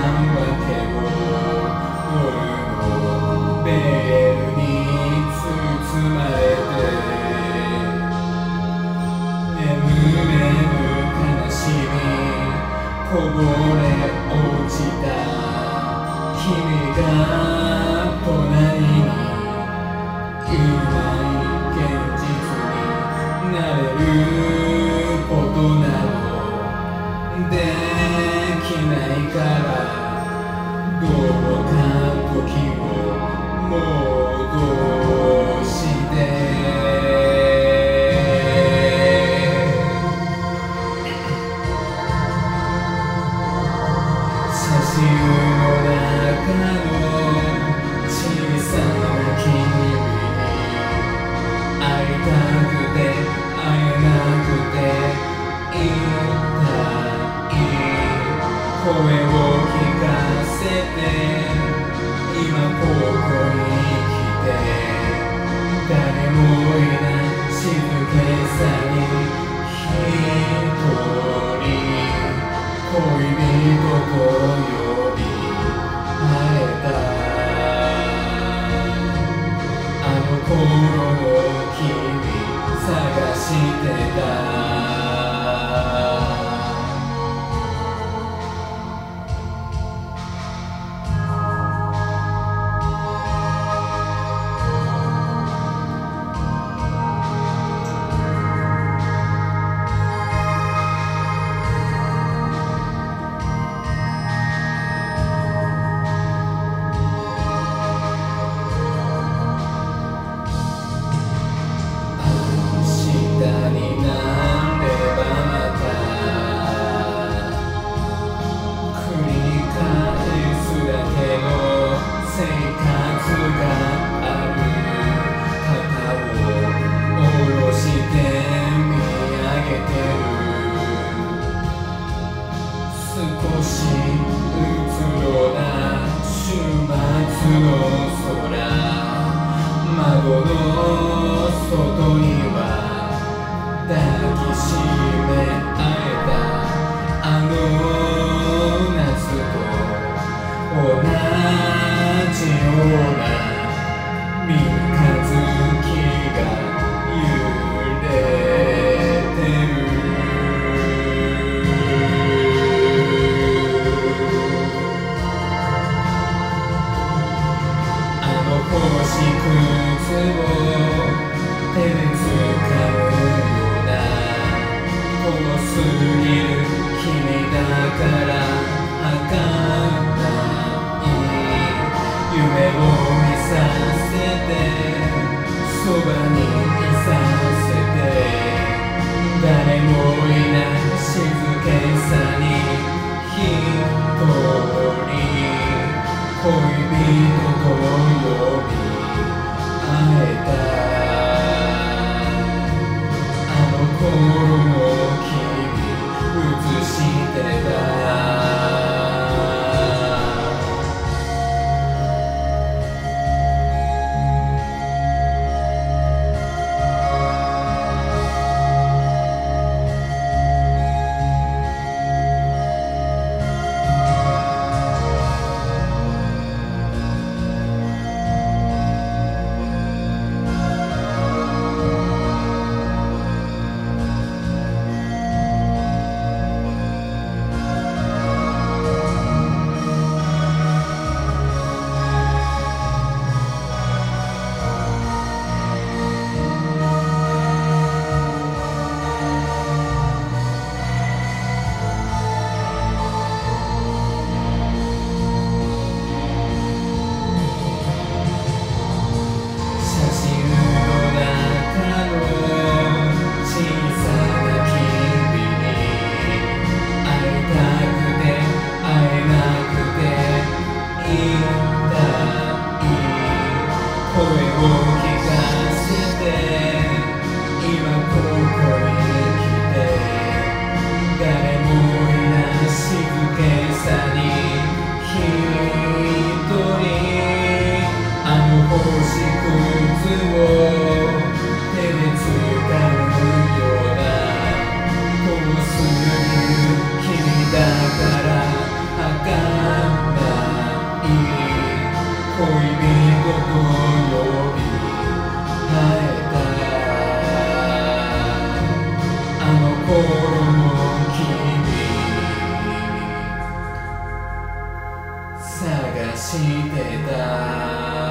わけを夜のベールに包まれて眠れぬ悲しみこぼれ落ちた君が隣にいない現実になれることなどできないからどうか時を戻して写真の中の小さな君に会いたくて会えなくていたい声を聞かせて今ここに来て誰もいない静けさに一人恋人と呼び会えたあの頃の君探してた少しうつろな週末の空窓の外には抱きしめ合えたあの夏と同じような三日月が揺れてる星屑を手で掴むような遠すぎる君だから儚い夢を見させてそばにいさせて誰もいない静けさに一人恋人と呼び会えたあの頃の君映してた探してた